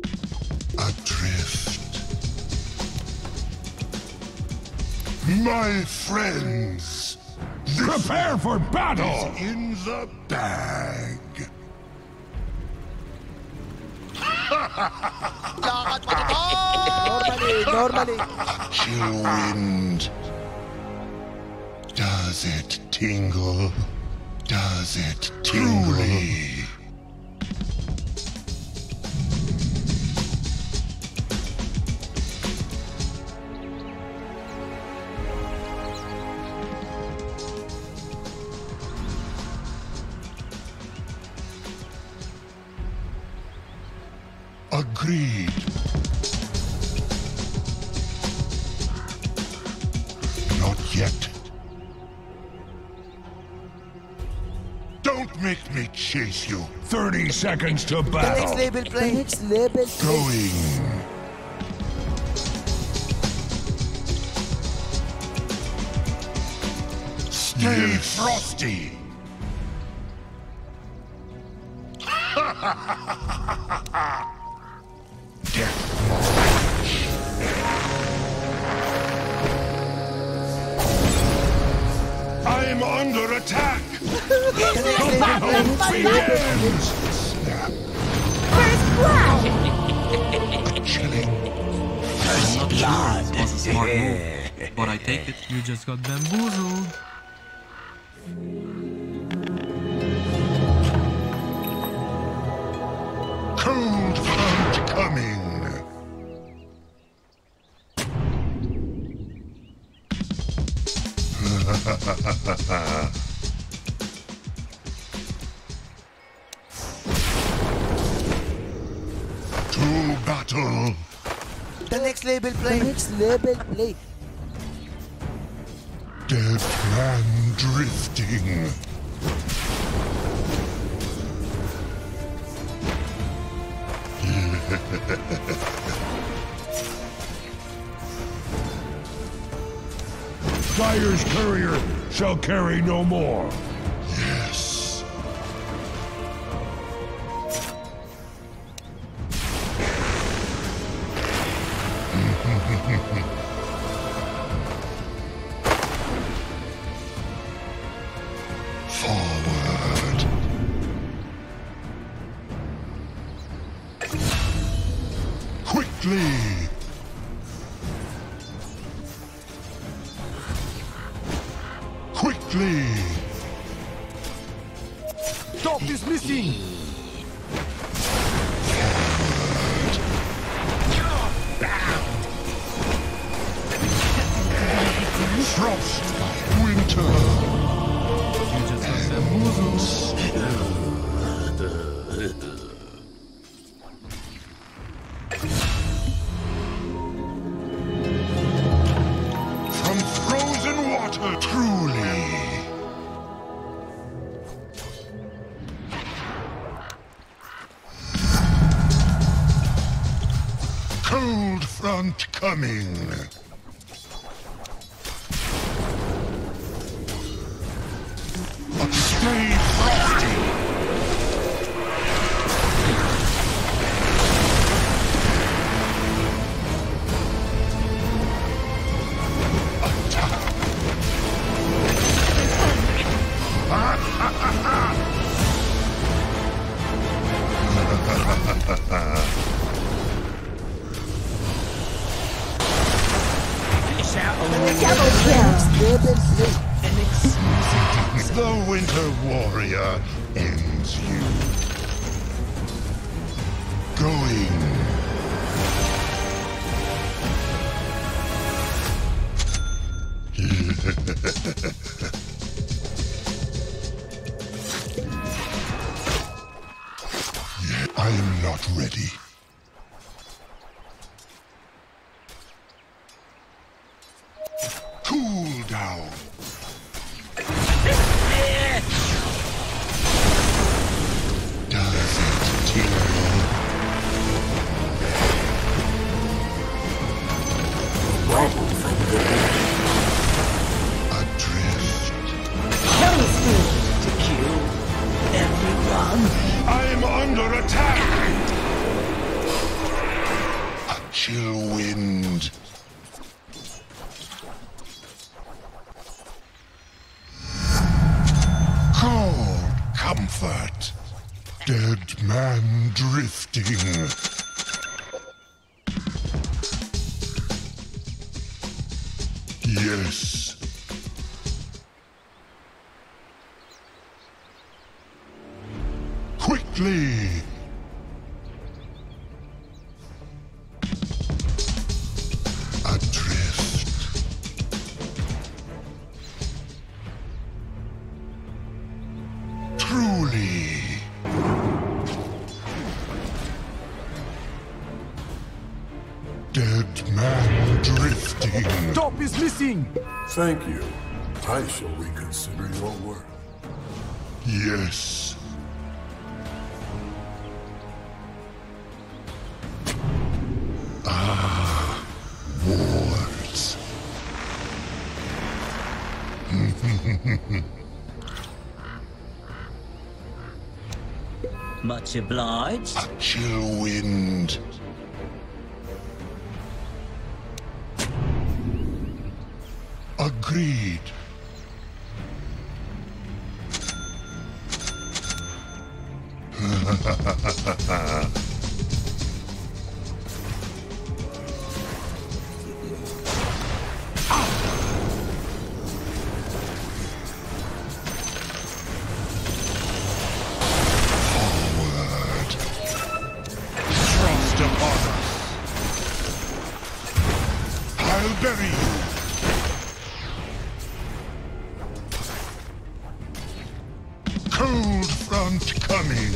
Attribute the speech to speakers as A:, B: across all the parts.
A: Adrift. My friends,
B: Prepare for battle!
A: is in the bag.
C: Normally.
A: Chill wind. Does it tingle? Does it tingle? Agreed. Not yet. Don't make me chase you.
B: 30 seconds to
C: The next
B: battle!
C: label play. The next label play.
A: Going. Stay frosty. I'm under attack.
B: The battle begins!
D: First blood!
A: Chilling.
E: I'm not sure this was a smart move, but I take it you just got bamboozled.
A: Cold front coming. To battle.
C: The next label play. The next label play.
A: Dead man drifting.
B: Dire's courier shall carry no more.
A: Yes. Forward. Quickly. Quickly.
C: Stop this missing.
A: Frost. Winter.
E: You just got bamboozled.
A: From frozen water, truly. Cold front coming. Stay frosty.
D: Double kill!
C: Label play.
A: The Winter Warrior ends you. Going. I am not ready. Cool down. Does it tingle? Adrift.
D: Killing spree!
C: To kill everyone.
A: I'm under attack. chill wind. Cold comfort. Dead man drifting. Yes. Quickly. Adrift. Truly. Dead man drifting.
F: Top is missing!
G: Thank you. I shall reconsider your work.
A: Yes. Ah, wards.
H: Much obliged.
A: A chill wind. Agreed. Forward. Thrust upon us. I'll bury you. Cold front coming.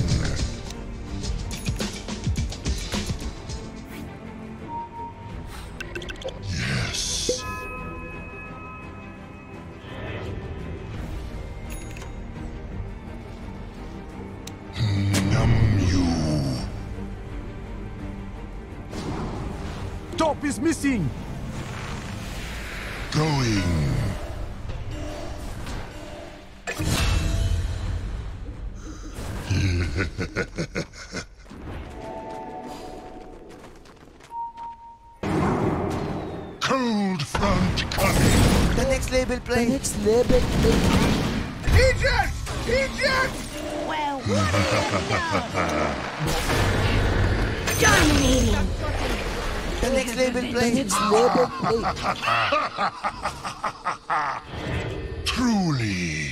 A: Yes. Numb you.
F: Top is missing!
A: Going. Cold front coming.
C: The next label play.
D: The next label play.
C: Egypt! Egypt!
D: Well, dominating.
C: The next label
D: The
C: play.
D: next label play.
A: Truly.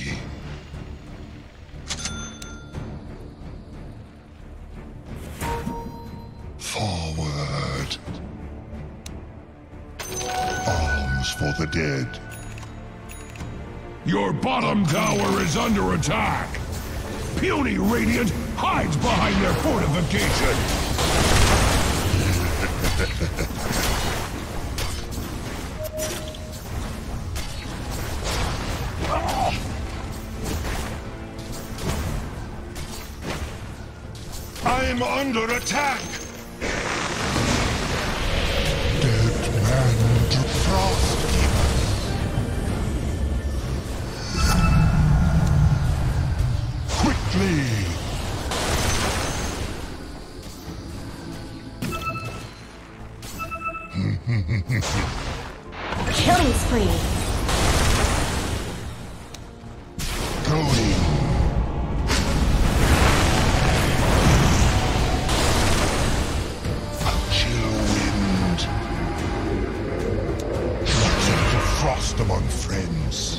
A: Forward. Arms for the dead.
B: Your bottom tower is under attack. Puny Radiant hides behind their fortification.
A: I'm under attack. Dead man to frost. Quickly.
D: Killing spree.
A: Going. A chill wind. Drops into frost among friends.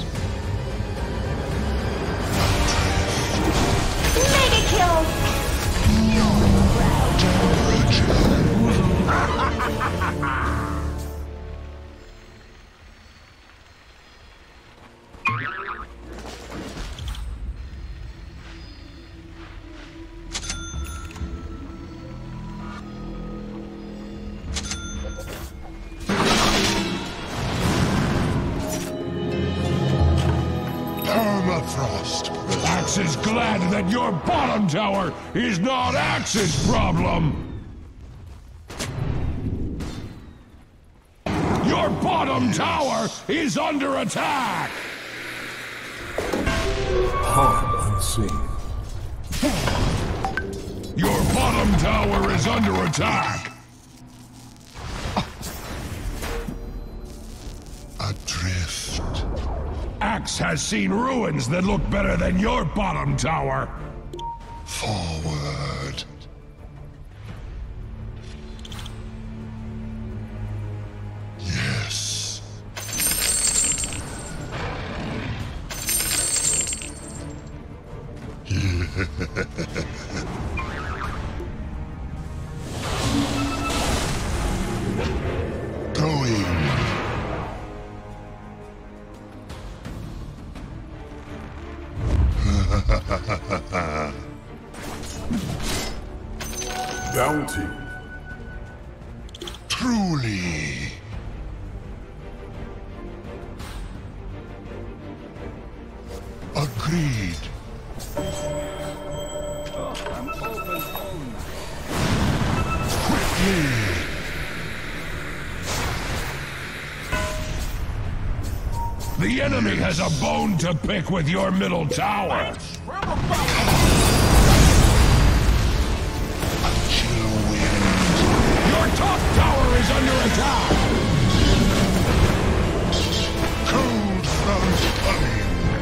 D: Mega kill.
A: Permafrost.
B: Axe is glad that your bottom tower is not Axe's problem. Your bottom tower is under attack.
G: Harm unseen.
B: Your bottom tower is under attack. Nox has seen ruins that look better than your bottom tower.
A: Forward. Yes. Going.
G: Bounty.
A: Truly. Agreed. Quickly.
B: The enemy has a bone to pick with your middle tower.
A: A chill wind.
B: Your top tower is under attack.
A: Cold front coming.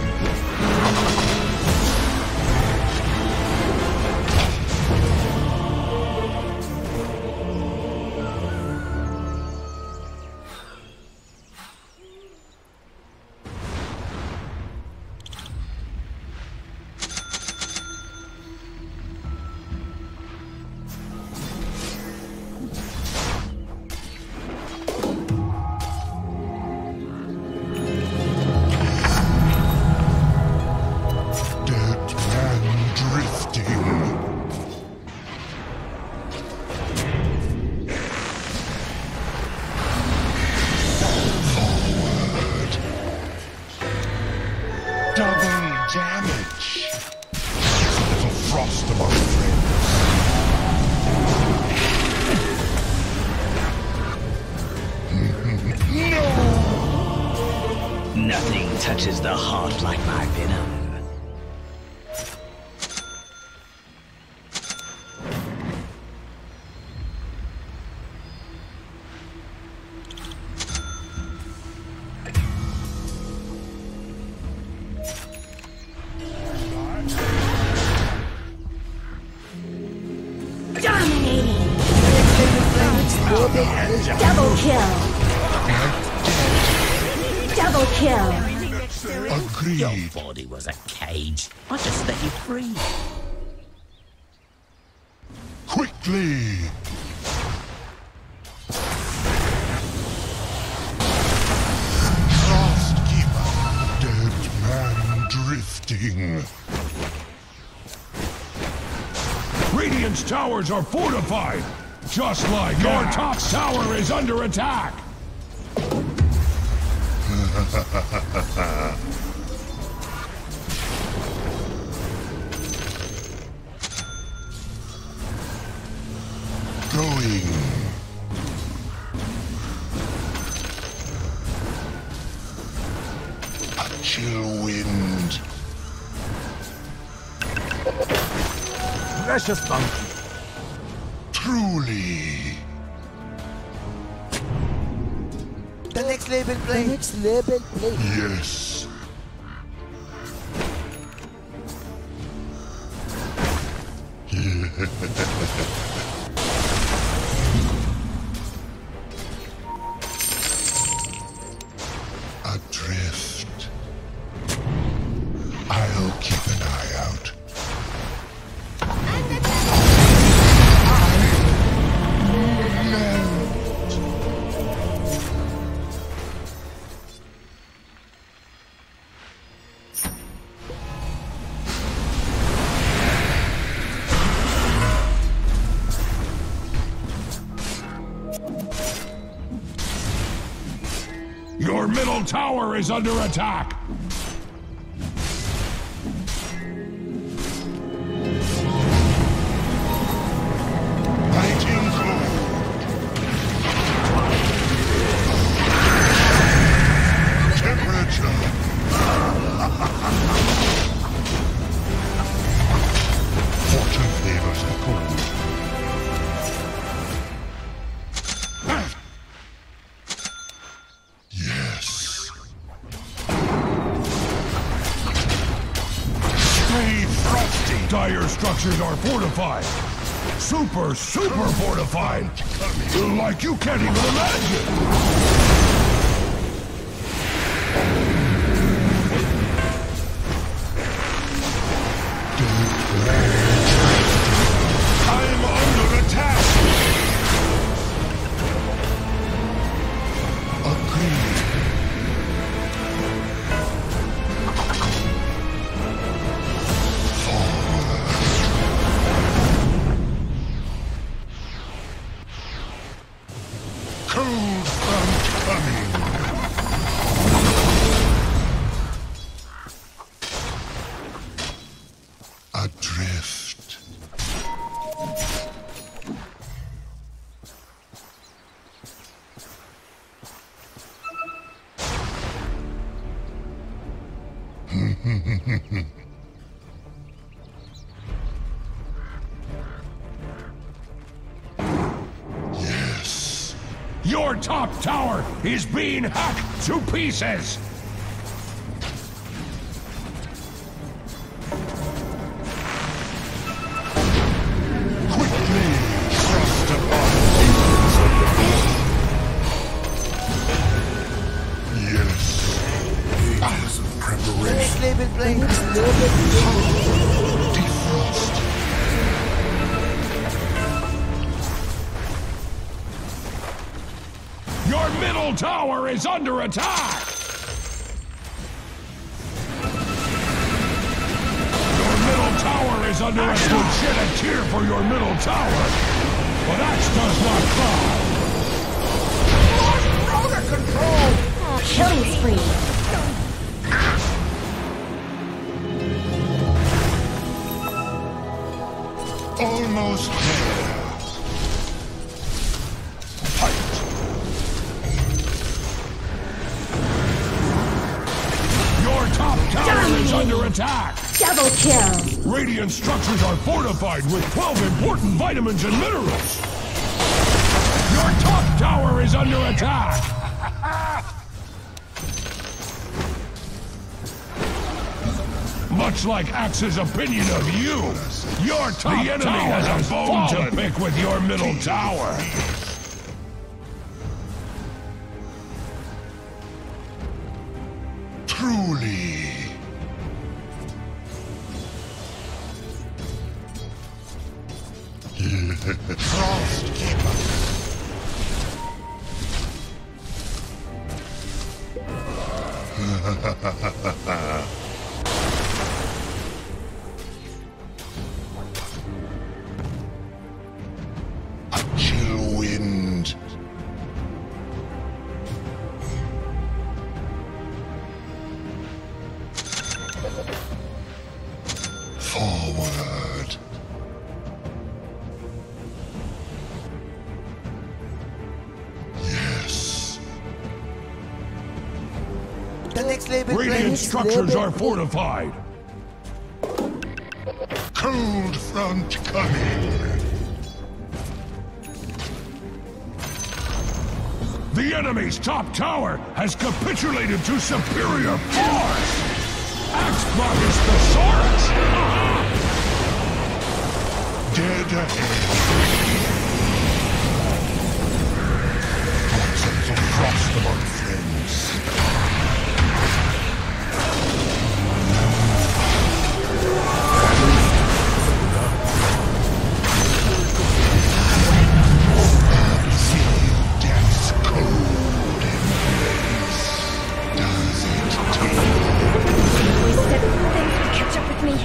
A: Double damage. Just a little frost among friends. No!
F: Nothing touches the heart like my venom.
D: Dominating. Double kill. Double kill.
F: Your
A: Agreed.
F: body was a cage. I just let you free.
A: Quickly. Frostkeeper. Dead man drifting.
B: Radiant's towers are fortified. Just like your top tower is under attack.
A: Going. A chill wind.
F: Precious monkey.
A: Truly.
C: The next label play. The next label play.
A: Yes. Adrift. I'll keep an eye out.
B: Your middle tower is under attack.
A: Lighting cold. Temperature. Fortune favors the cold. Yes.
B: structures are fortified. Super fortified. Like you can't even imagine. I'm under attack. Agreed. Cold front coming. Adrift. Yes. Your top tower is being hacked to pieces. Quickly thrust upon the demons of the deep. Yes. Ages of
C: The
B: preparation.
C: next label plate.
B: Defrost. Your middle tower is under attack! Your middle tower is under attack! Would shed a tear for your middle tower, but Axe does not cry! Lost router control!
D: Killing spree.
B: Almost there. Fight! Your top tower is under attack!
D: Double kill.
B: Radiant structures are fortified with 12 important vitamins and minerals! Your top tower is under attack! Much like Axe's opinion of you, your top tower has a bone to pick with your middle tower! Truly. Frost Keeper. A chill wind. Forward. Yes.
C: The next label plate.
B: Radiant structures are fortified. Cold front coming. The enemy's top tower has capitulated to superior force! Axe brought his thesaurus! Dead ahead. Absence of frost among friends. Death's cold embrace. Does it take?
D: Always said things would catch up with me.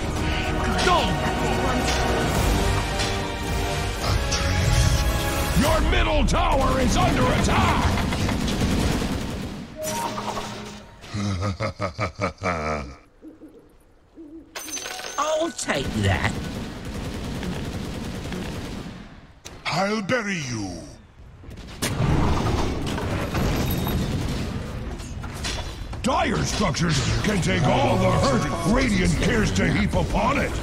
B: Your middle tower is under attack!
F: I'll take that.
B: I'll bury you. Dire structures can take all the hurt Radiant cares to heap upon it.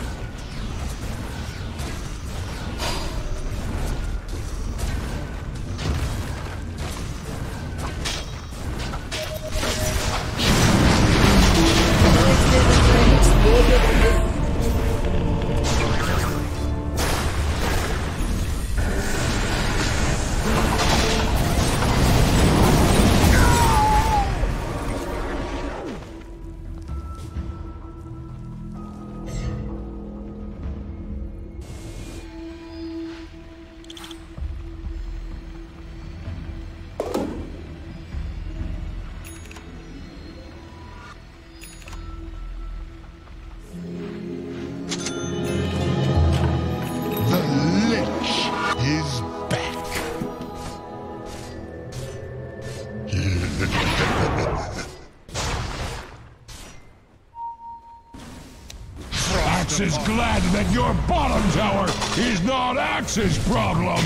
B: Axe is glad that your bottom tower is not Axe's problem.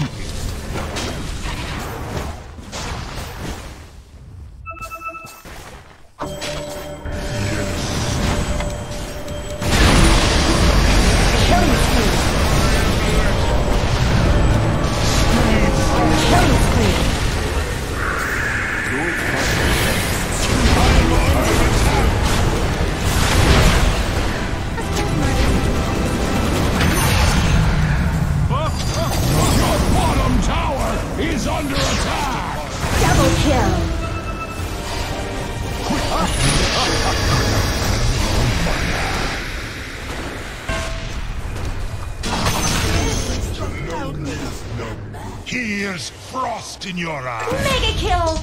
A: Here's frost in your eye.
D: Mega kill!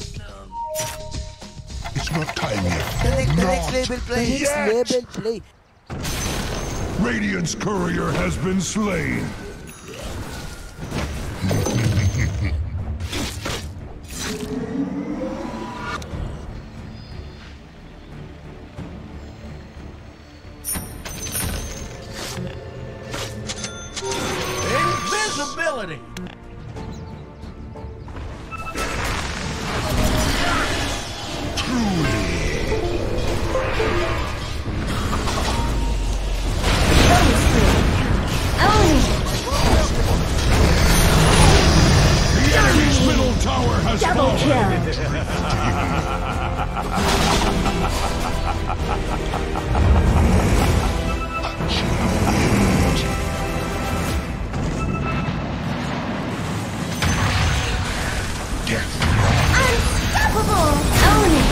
A: It's not time yet.
C: The
A: Not
C: next label play.
A: yet.
C: Next label play.
B: Radiant's courier has been slain.
F: Invisibility!
B: The enemy's middle tower has
D: Double
B: fallen.
D: kill! Unstoppable! Own it!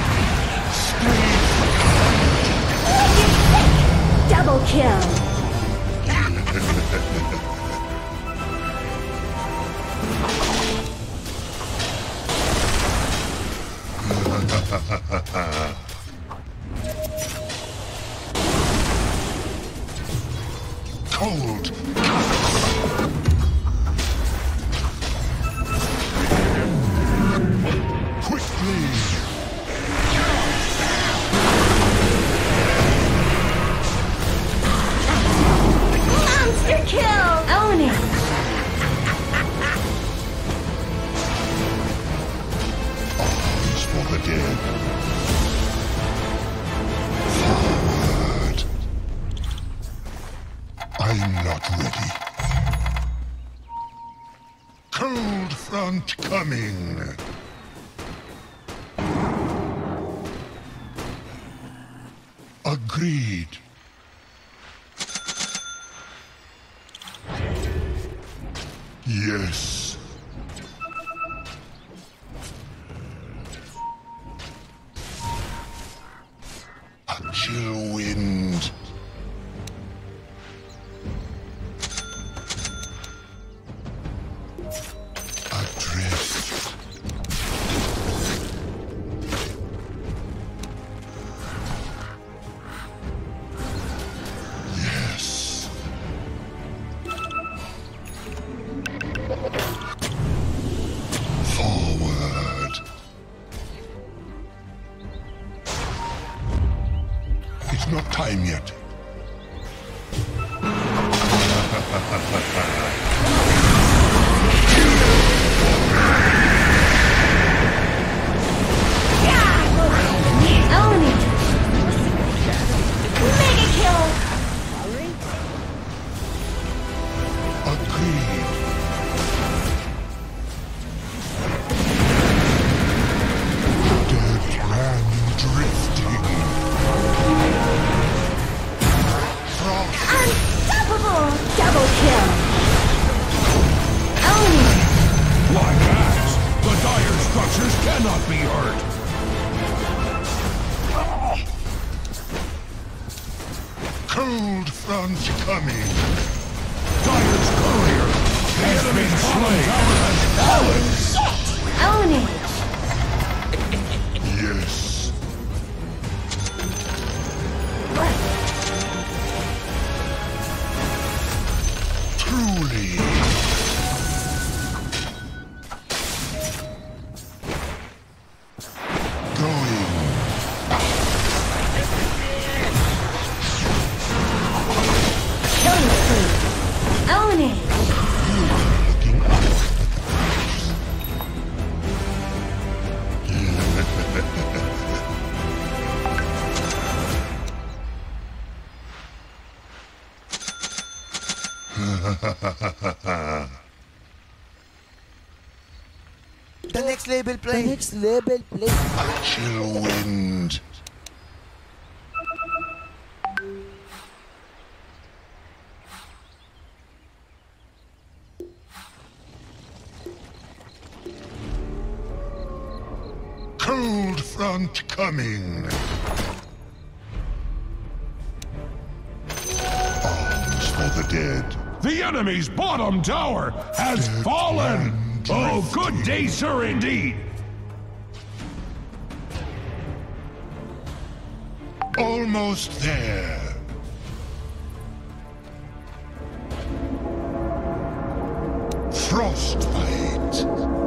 D: Double kill!
A: Cold. Quickly.
D: Monster kill! Own it!
A: Arms for the dead. Forward. I'm not ready. Cold front coming. Agreed. Yes. A chill wind. Adrift. Yes. Forward. It's not time yet.
D: Own it! Mega kill!
A: Agreed. Dead man drifting. Frost.
D: Unstoppable! Double kill! Own it!
B: Like axe, the dire structures cannot be hurt.
A: Cold front coming.
B: Dire's courier has been slain.
D: Own it!
A: Yes. Truly. Going.
C: The next label play. The next label play.
A: A chill wind. Cold front coming. Arms for the dead.
B: The enemy's bottom tower has fallen! Oh, good day, sir, indeed!
A: Almost there. Frostbite.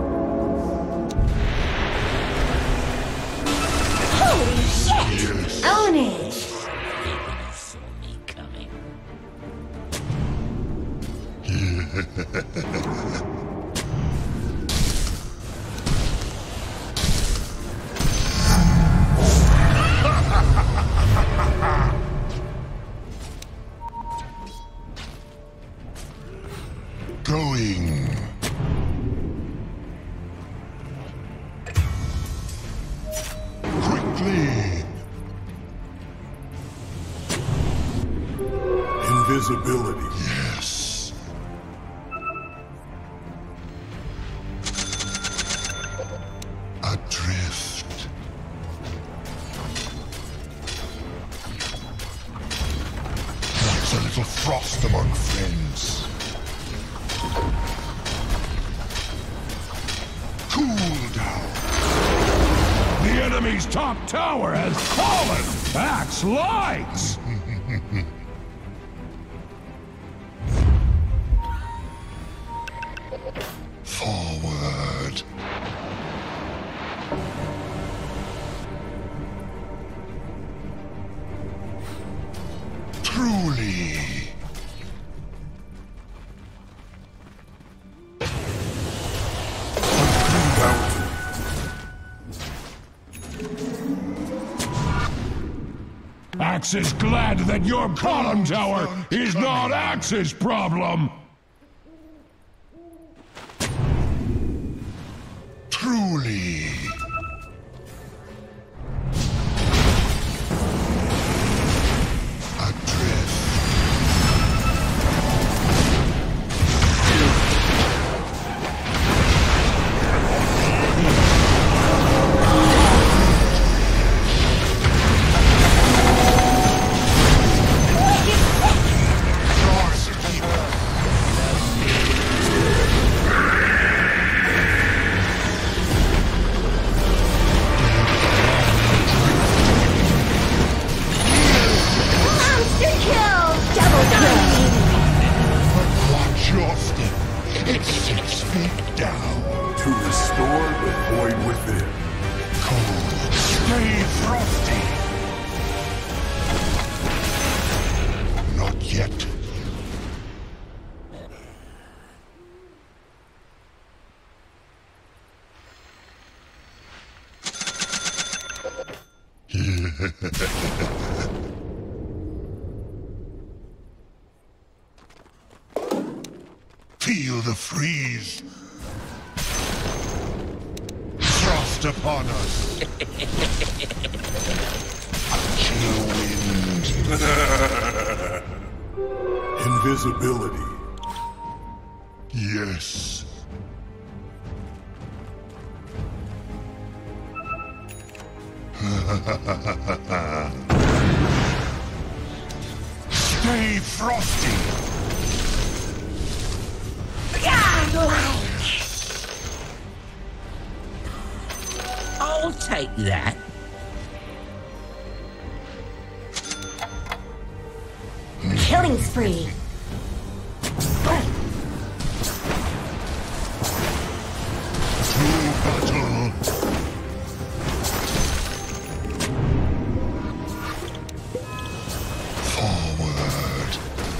D: Holy shit!
A: Yes.
D: Own it!
F: Saw me coming.
A: Going. Quickly.
G: Invisibility.
A: Yes. Adrift. That's a little frost among friends. Cool down.
B: The enemy's top tower has fallen! Axe lights!
A: Forward. Truly.
B: Axe is glad that your bottom tower is not Axe's problem!
A: Truly. Adrift.
D: Monster kill! Double kill!
A: Watch your step. It's 6 feet down.
G: To restore the void within.
A: Cold. Stay frosty. Not yet. Feel the freeze. Frost upon us. A chill wind.
G: Invisibility.
A: Yes. Stay frosty.
F: I'll take that.
D: Killing spree!
A: To battle. Forward.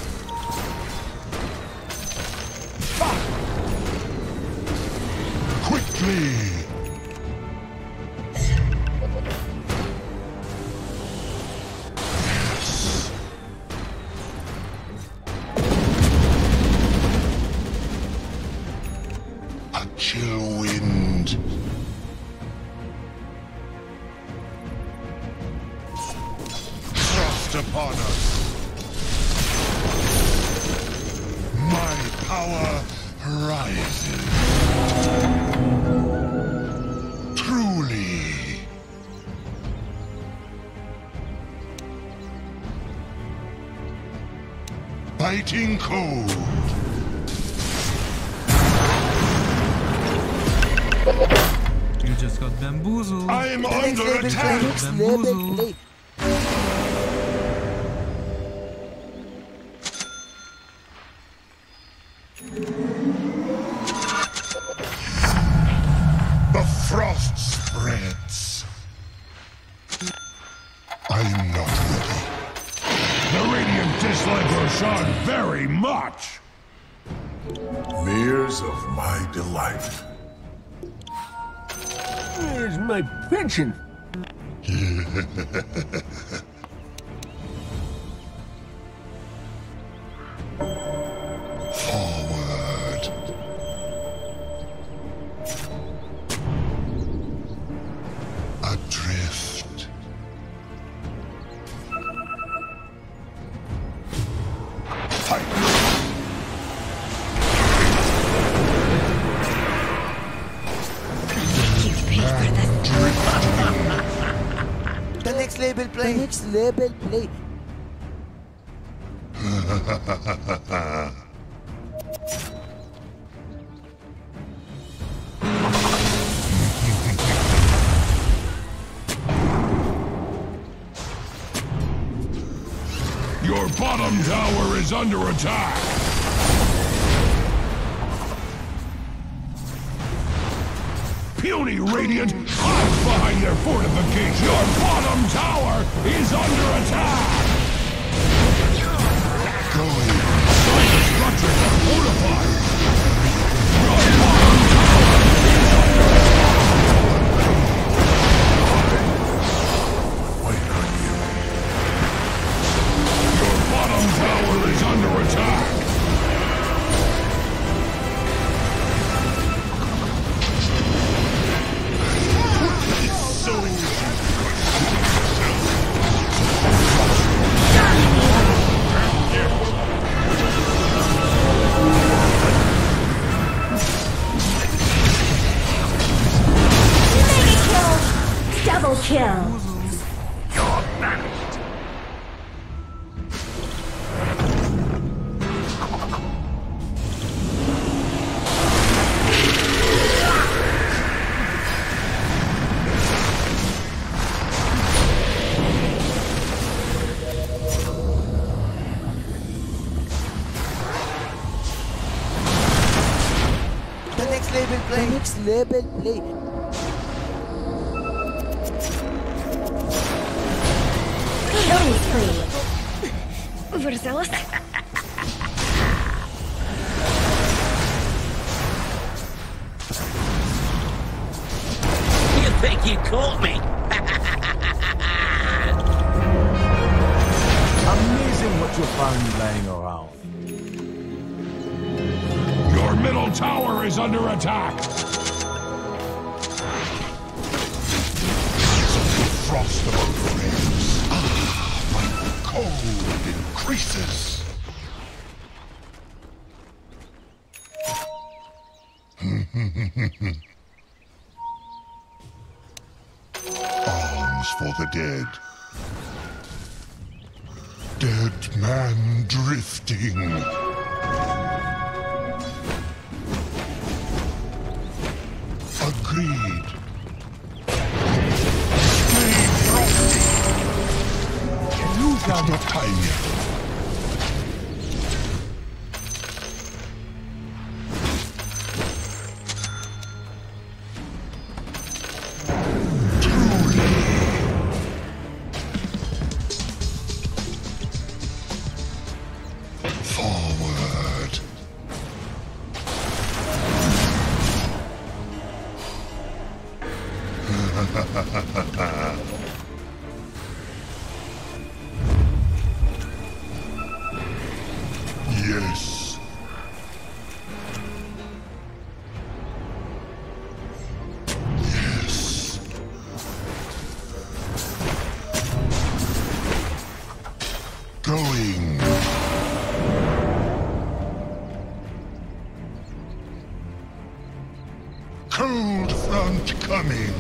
A: Quickly. Yes. A chill wind. Thrust upon us. My power rises. Truly. Biting cold.
E: You just got bamboozled.
A: I'm
C: The next
A: under
C: level
A: attack.
C: play. Next level
E: Bamboozled.
C: play.
A: The frost spreads. I'm not ready.
B: The Radiant dislike Roshan very much.
G: Mirrors of my delight.
H: Where's my pension?
A: Forward. Adrift. Fight.
D: You've paid for this.
C: The next level play. The next level play.
B: Your bottom tower is under attack. Puny Radiant, hide behind their fortification. Your bottom tower is under attack.
A: Going.
B: Your structures are fortified. Your bottom tower is under
G: Wait on you.
B: Your bottom tower is under attack.
A: So
D: Double kill.
C: The next level play. The next level play.
D: Killing spree. Overzealous.
F: You think you caught me?
H: Amazing what you found laying around.
B: Your middle tower is under attack.
A: frost among friends. My cold increases. Arms for the dead. Dead man drifting. Agreed. Stay frosty. You got not time yet. Forward. Yes. Cold front coming.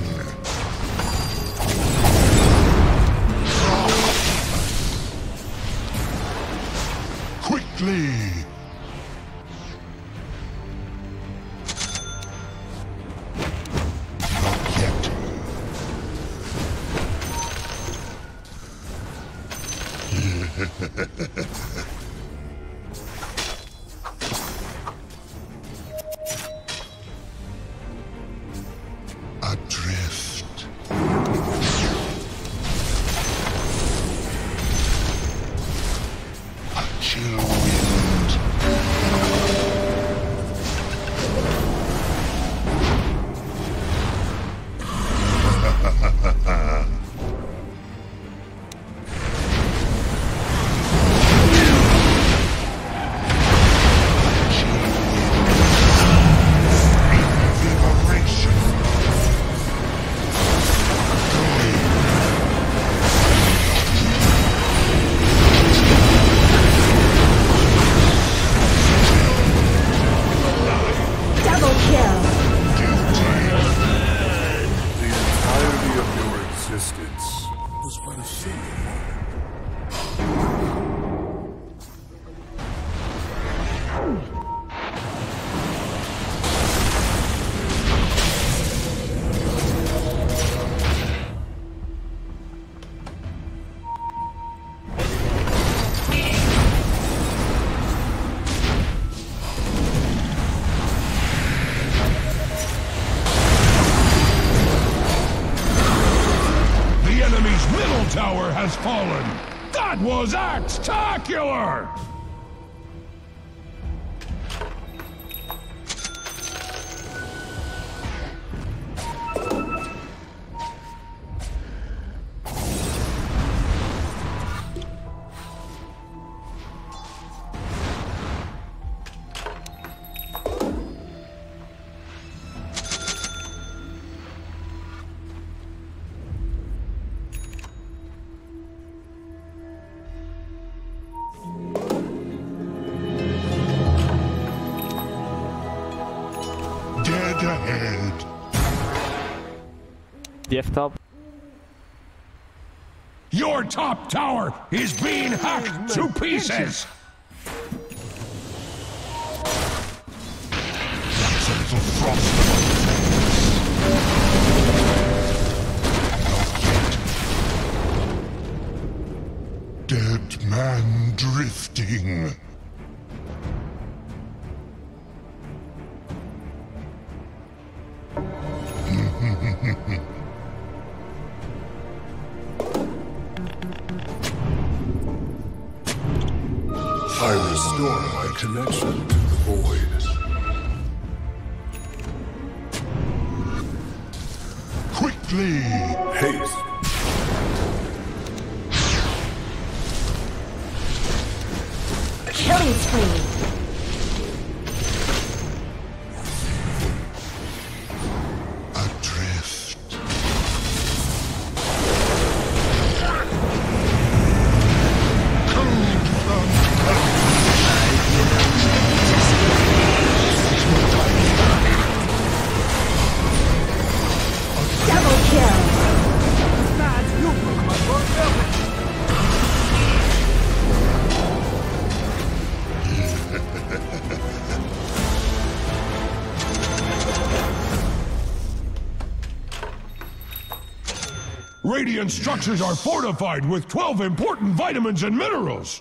A: Quickly. Not yet. Adrift. A chill wind.
B: Tower has fallen! That was Axtacular!
A: Dead ahead.
I: DF top.
B: Your top tower is being hacked to pieces!
A: That's a little frost among the Dead man drifting.
G: I restore my connection to the void.
A: Quickly!
G: Haste.
D: Killing spree.
A: Adrift. Cold front
D: Double kill.
B: Radiant structures are fortified with 12 important vitamins and minerals!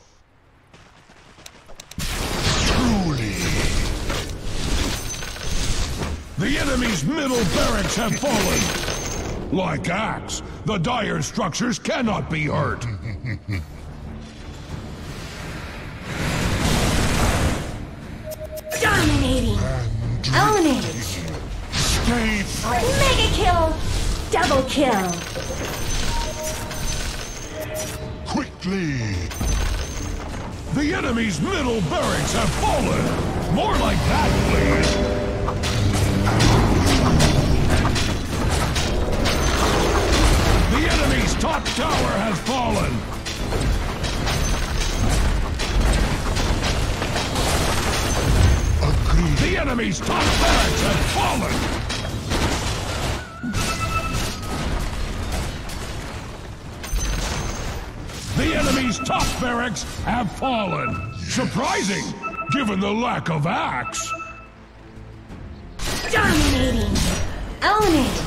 A: truly.
B: The enemy's middle barracks have fallen! Like Axe, the dire structures cannot be hurt!
D: Dominating. Eliminate.
A: Stay frost.
D: Mega kill. Double kill.
A: Quickly.
B: The enemy's middle barracks have fallen! More like that, please! The enemy's top tower has fallen!
A: Agreed.
B: The enemy's top barracks have fallen! The enemy's top barracks have fallen. Surprising, given the lack of axe.
D: Dominating! Own it!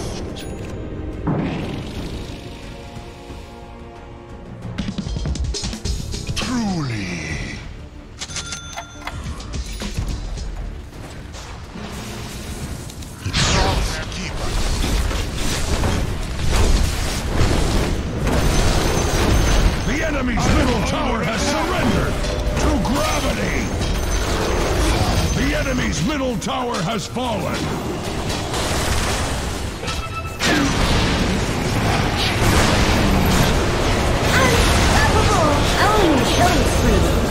A: Truly.
B: The enemy's middle tower has surrendered to gravity. The enemy's middle tower has fallen.
D: Unstoppable! Own killing spree!